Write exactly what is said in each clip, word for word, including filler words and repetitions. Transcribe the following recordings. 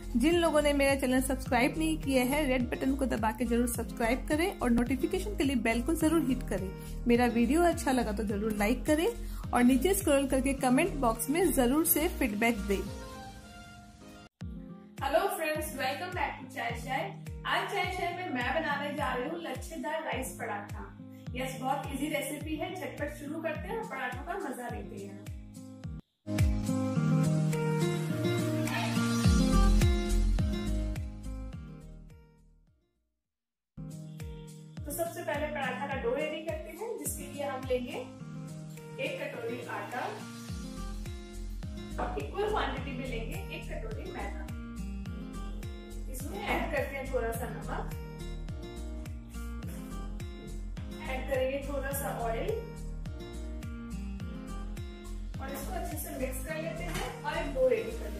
जिन लोगों ने मेरा चैनल सब्सक्राइब नहीं किया है, रेड बटन को दबा के जरूर सब्सक्राइब करें और नोटिफिकेशन के लिए बेल को जरूर हिट करें। मेरा वीडियो अच्छा लगा तो जरूर लाइक करें और नीचे स्क्रॉल करके कमेंट बॉक्स में जरूर से फीडबैक दें। Hello friends, welcome back to Chai Chai. आज चाय चाय में मैं बनाने जा रही हूँ लच्छेदार राइस पराठा। यस, बहुत इजी रेसिपी है। झटपट शुरू करते हैं और पराठों का मजा लेते हैं। तो सबसे पहले पराठा का डो रेडी करते हैं, जिसके लिए हम लेंगे एक कटोरी आटा और इक्वल क्वांटिटी में लेंगे एक कटोरी मैदा। इसमें ऐड करते हैं थोड़ा सा नमक, ऐड करेंगे थोड़ा सा ऑयल और इसको अच्छे से मिक्स कर लेते हैं और एक डो रेडी कर लेते हैं।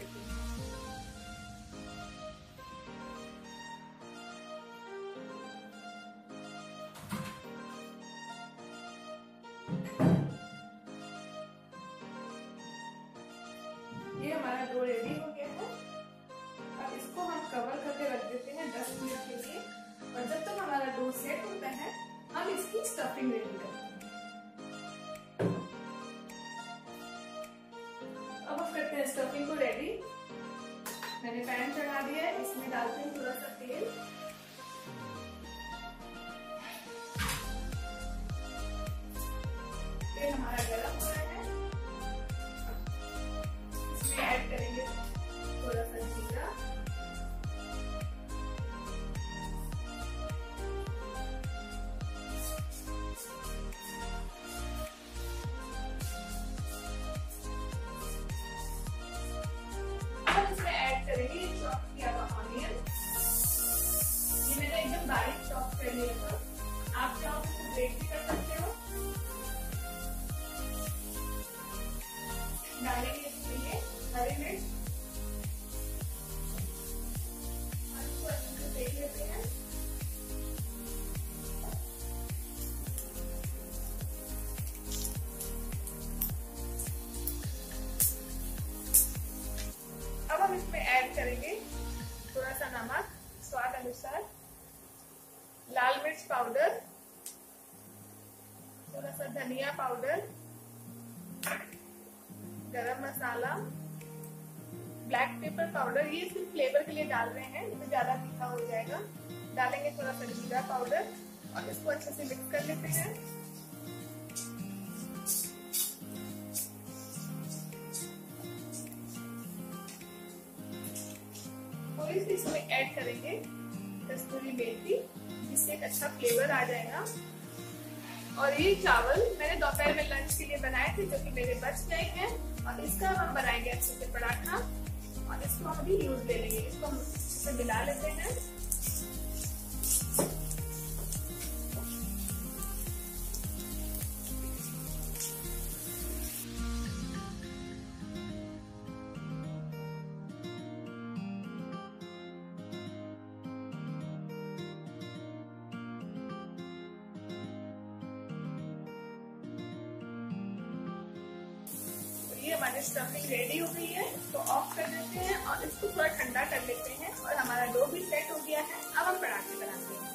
ये हमारा डो रेडी हो गया है। अब इसको हम कवर करके रख देते हैं दस मिनट के लिए, और जब तक हमारा डो सेट होता है हम इसकी स्टफिंग रेडी करते हैं। अब हम करते हैं स्टफिंग को रेडी। मैंने पैन चढ़ा दिया है, इसमें डालते हैं थोड़ा सा तेल। तेल हमारा गर्म हो रहा है। इसमें ऐड करेंगे थोड़ा सा जीरा, इसमें ऐड करेंगे चॉप किया हुआ ऑनियन। ये मैंने एकदम बारीक चॉप कर लिया था, आप चाहो तो ग्रेट भी कर सकते हो। डालेंगे इसमें ये हरी मिर्च और इसको अच्छे से सेक लेते हैं। अब हम इसमें ऐड करेंगे थोड़ा सा नमक स्वाद अनुसार, लाल मिर्च पाउडर, थोड़ा सा धनिया पाउडर, गरम मसाला, ब्लैक पेपर पाउडर। ये सिर्फ फ्लेवर के लिए डाल रहे हैं, इसमें ज्यादा तीखा हो जाएगा। डालेंगे थोड़ा सा जीरा पाउडर और इसको अच्छे से मिक्स कर लेते हैं। थोड़ी सी इसमें ऐड करेंगे कस्तूरी मेथी, जिससे एक अच्छा फ्लेवर आ जाएगा। और ये चावल मैंने दोपहर में लंच के लिए बनाए थे, जो कि मेरे बच गए हैं, और इसका हम बनाएंगे अच्छे से पराठा और इसको हम भी यूज ले लेंगे। इसको हम अच्छे से मिला लेते हैं। ये हमारी स्टफिंग रेडी हो गई है, तो ऑफ कर देते हैं और इसको थोड़ा ठंडा कर लेते हैं। और हमारा डो भी सेट हो गया है। अब हम पराठे बनाते हैं।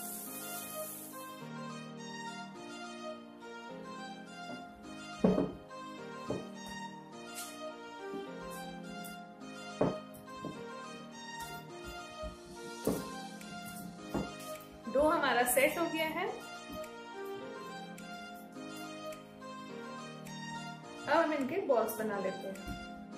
डो हमारा सेट हो गया है। अब हम इनके बॉल्स बना लेते हैं।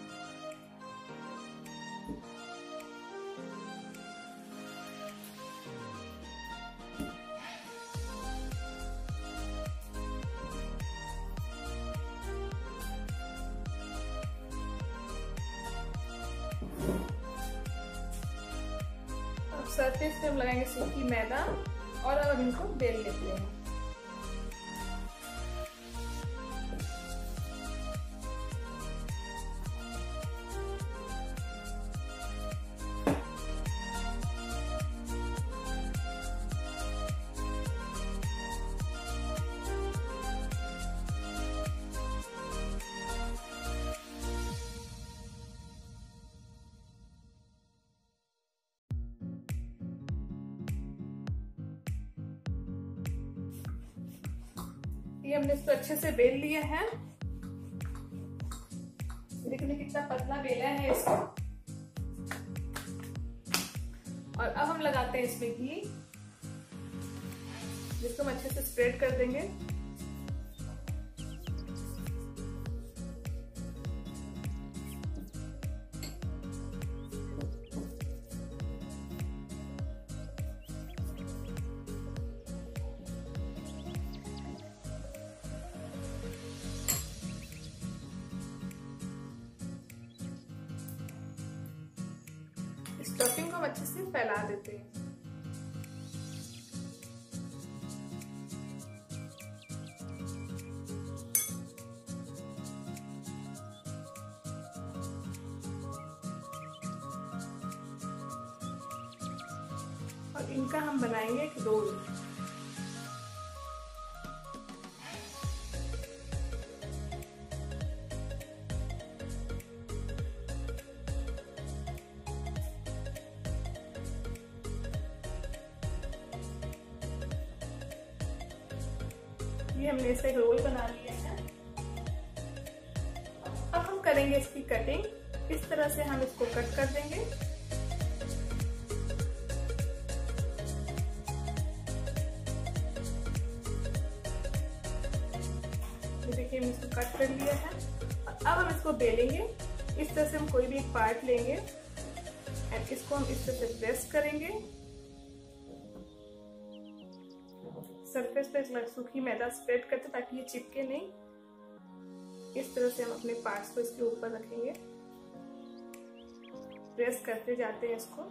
अब सरफेस पे हम लगाएंगे सूखी मैदा और अब हम इनको बेल लेते हैं। ये हमने इसको अच्छे से बेल लिया है। देखिए कितना पतला बेला है इसको। और अब हम लगाते हैं इसमें घी, जिसको हम अच्छे से स्प्रेड कर देंगे। स्टफिंग को हम अच्छे से फैला देते हैं। और इनका हम बनाएंगे एक रोल। ये हमने इसका एक रोल बना लिया है। अब हम करेंगे इसकी कटिंग। इस तरह से हम इसको कट कर देंगे। ये देखिए हमने इसको कट कर लिया है। अब हम इसको बेलेंगे। इस तरह से हम कोई भी एक पार्ट लेंगे और इसको हम इस तरह से प्रेस करेंगे। सरफेस पे सूखी मैदा स्प्रेड करते ताकि ये चिपके नहीं। इस तरह से हम अपने पार्ट्स को इसके ऊपर रखेंगे, प्रेस करते जाते हैं इसको।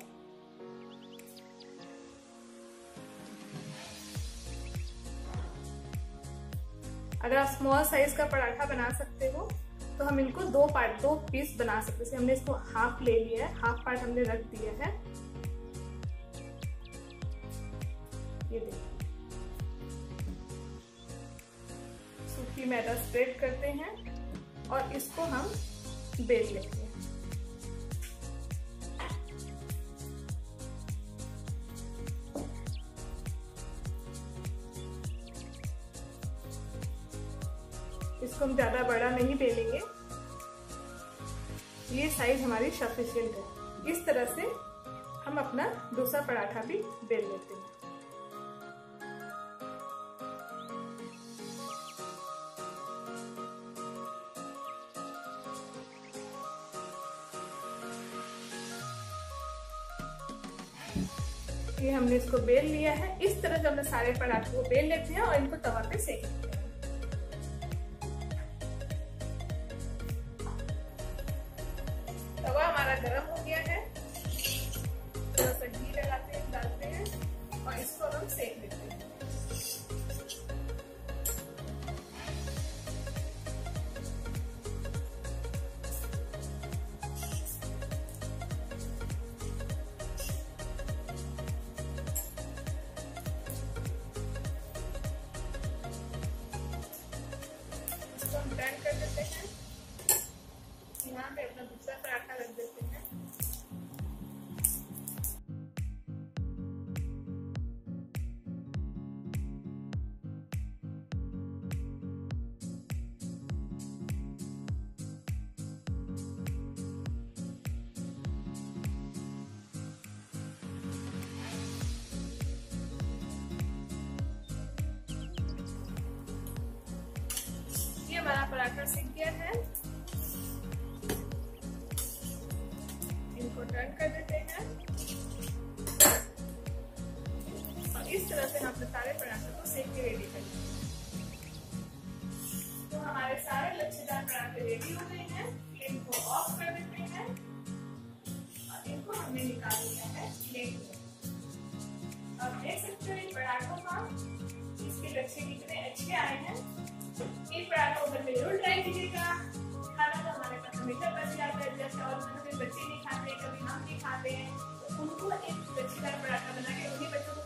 अगर आप स्मॉल साइज का पराठा बना सकते हो तो हम इनको दो पार्ट दो पीस बना सकते हैं। हमने इसको हाफ ले लिया है, हाफ पार्ट हमने रख दिया है। ये देखिए सूखी मैदा स्प्रेड करते हैं और इसको हम बेल लेते हैं। इसको हम ज्यादा बड़ा नहीं बेलेंगे, ये साइज हमारी सफिशिएंट है। इस तरह से हम अपना दूसरा पराठा भी बेल लेते हैं। ये हमने इसको बेल लिया है। इस तरह से हमने सारे पराठों को बेल लेते हैं और इनको तवा पे सेक लेते हैं। तवा हमारा गरम हो गया है, थोड़ा सा घी लगाते हैं, डालते हैं और इसको हम सेक लेते हैं। हम टर्न कर देते हैं। यहाँ पे अपना दूसरा पराठा रख देते हैं। हमारा पराठा सीख गया है। इनको टर्न कर देते हैं और इस तरह से हम अपने सारे पराठे को सेक के रेडी कर लेते हैं। तो हमारे सारे लच्छेदार पराठे रेडी हो गए हैं। इनको ऑफ कर देते हैं और इनको हमने निकाल लिया है प्लेट में। अब देख सकते हो इन पराठों का इसके लच्छे कितने अच्छे आए हैं। इन पराठों को जरूर ट्राई कीजिएगा। खाना तो हमारे पास हमेशा बच जाता है, जैसे और कभी बच्चे नहीं खाते, कभी हम नहीं खाते हैं, तो उनको एक लच्छेदार पराठा बना के उन्हीं बच्चों